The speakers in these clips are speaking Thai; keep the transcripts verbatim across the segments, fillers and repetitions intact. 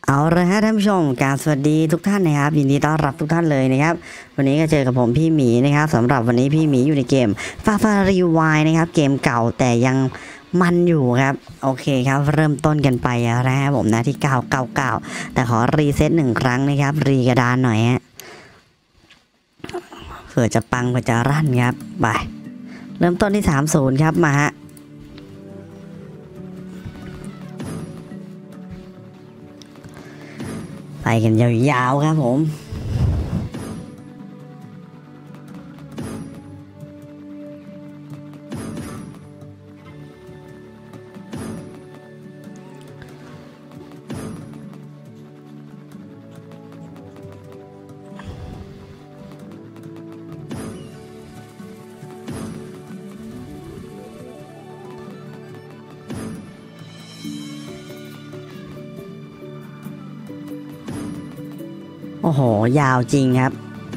เอาละฮะท่านผู้ชมการสวัสดีทุกท่านนะครับยินดีต้อนรับทุกท่านเลยนะครับวันนี้ก็เจอกับผมพี่หมีนะครับสำหรับวันนี้พี่หมีอยู่ในเกมฟาฟารีวายนะครับเกมเก่าแต่ยังมันอยู่ครับโอเคครับเริ่มต้นกันไปแล้วผมนะที่เก้าเก้าเก้าแต่ขอรีเซ็ตหนึ่งครั้งนะครับรีกระดานหน่อยฮะเผื่อจะปังเผื่อจะรั่นครับไปเริ่มต้นที่สามศูนย์ครับมาฮะไปกันยาวๆครับผมโอ้โหยาวจริงครับ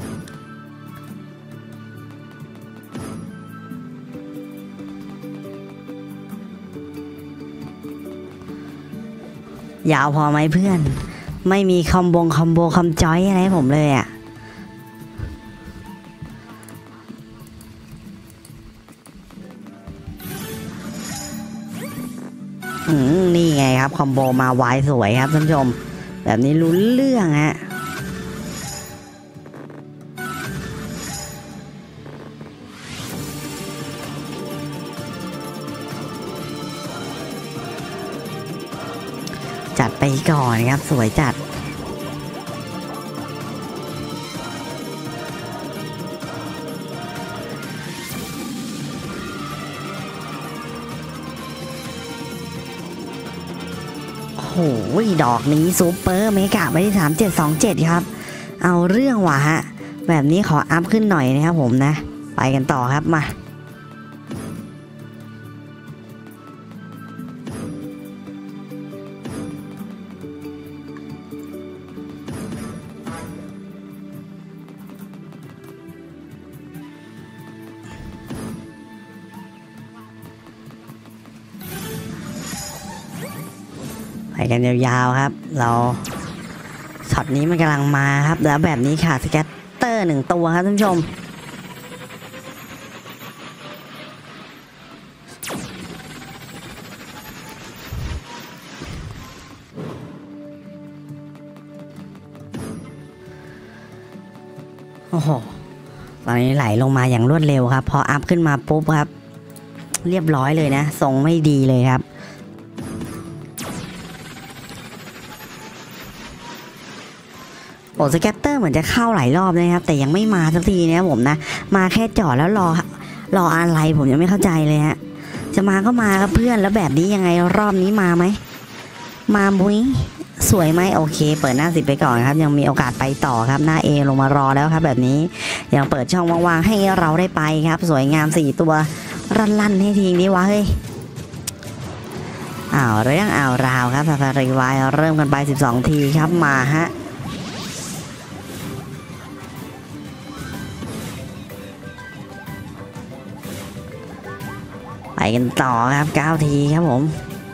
ยาวพอไหมเพื่อนไม่มีคอมบงคอมโบคอมจอยอะไรให้ผมเลยอ่ะอืมนี่ไงครับคอมโบมาไวสวยครับท่านผู้ชมแบบนี้รู้เรื่องฮะจัดไปก่อนครับสวยจัดโอ้โหดอกนี้ซูเปอร์เมกะไปที่สามเจ็ดสองเจ็ดครับเอาเรื่องว่ะฮะแบบนี้ขออัพขึ้นหน่อยนะครับผมนะไปกันต่อครับมาไปกันยาวๆครับเราช็อตนี้มันกำลังมาครับแล้วแบบนี้ค่ะสแกตเตอร์หนึ่งตัวครับท่านผู้ชมโอ้โหตอนนี้ไหลลงมาอย่างรวดเร็วครับพออัพขึ้นมาปุ๊บครับเรียบร้อยเลยนะทรงไม่ดีเลยครับโอ้สแกตเตอร์เหมือนจะเข้าหลายรอบนะครับแต่ยังไม่มาสักทีนะครับผมนะมาแค่จอดแล้วรอรออะไรผมยังไม่เข้าใจเลยฮะจะมาก็มาครับเพื่อนแล้วแบบนี้ยังไงรอบนี้มาไหมมาบุ้ยสวยไหมโอเคเปิดหน้าสิบไปก่อนครับยังมีโอกาสไปต่อครับหน้า A ลงมารอแล้วครับแบบนี้ยังเปิดช่องว่างๆให้เราได้ไปครับสวยงามสี่ตัวลั่นๆให้ทีนี้วะเฮ้ยอ้าวเรื่องอ้าวราวครับฟาฟารีวายเริ่มกันไปสิบสองทีครับมาฮะไปกันต่อครับเก้าทีครับผม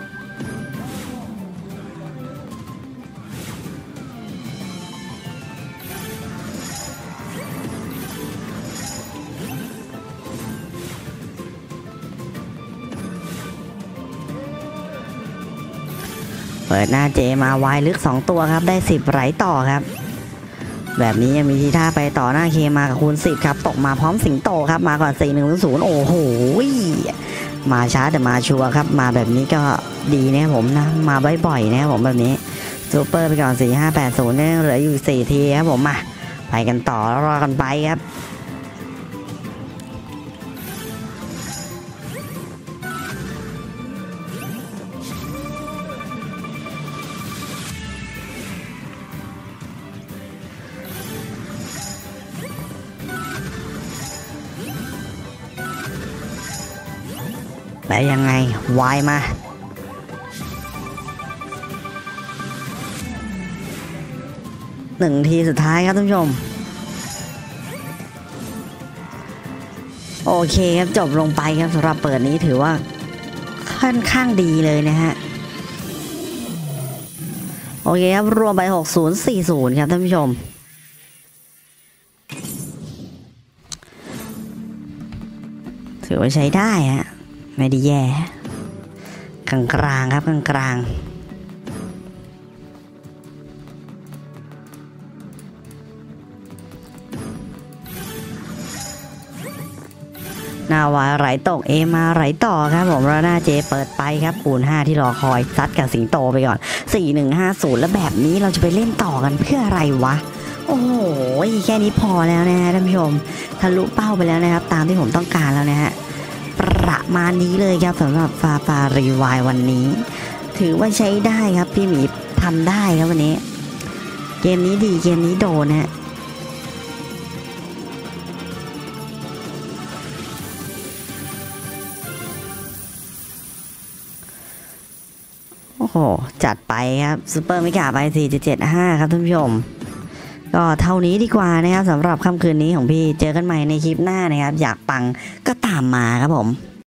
เปิดหน้าเจมาไวลึกสองตัวครับได้สิบไหลต่อครับแบบนี้ยังมีทีท่าไปต่อหน้าเคมากับคูณสิบครับตกมาพร้อมสิงโตครับมาก่อนสี่หนึ่งศูนย์โอ้โหมาช้าแต่มาชัวร์ครับมาแบบนี้ก็ดีนะผมนะมาบ่อยๆนะผมแบบนี้ซูเปอร์ไปก่อนสี่ห้าแปดศูนย์เนี่ยเหลืออยู่สี่ทีครับผมมาไปกันต่อรอกันไปครับแล้วยังไงวายมาหนึ่งทีสุดท้ายครับท่านผู้ชม โอเคครับจบลงไปครับสำหรับเปิดนี้ถือว่าค่อนข้างดีเลยนะฮะโโอเคครับรวมไปหกศูนย์สี่ศูนย์ครับท่านผู้ชมถือว่าใช้ได้ฮะไม่ได้แย่กลางกลางครับกลางกลางนาวาไหลตกเอมาไหลต่อครับผมแล้วหน้าเจเปิดไปครับปูนห้าที่รอคอยซัดกับสิงโตไปก่อนสี่หนึ่งห้าศูนย์แล้วแบบนี้เราจะไปเล่นต่อกันเพื่ออะไรวะโอ้โหแค่นี้พอแล้วนะฮะท่านผู้ชมทะลุเป้าไปแล้วนะครับตามที่ผมต้องการแล้วนะฮะประมาณนี้เลยครับสำหรับฟาฟารีวายวันนี้ถือว่าใช้ได้ครับพี่หมีทำได้ครับวันนี้เกมนี้ดีเกมนี้โดนนะฮะโอ้โหจัดไปครับซูเปอร์มิกาไป สี่จุดเจ็ดห้า ครับท่านผู้ชมก็เท่านี้ดีกว่านะครับสำหรับค่ำคืนนี้ของพี่เจอกันใหม่ในคลิปหน้านะครับอยากปังก็ตามมาครับผม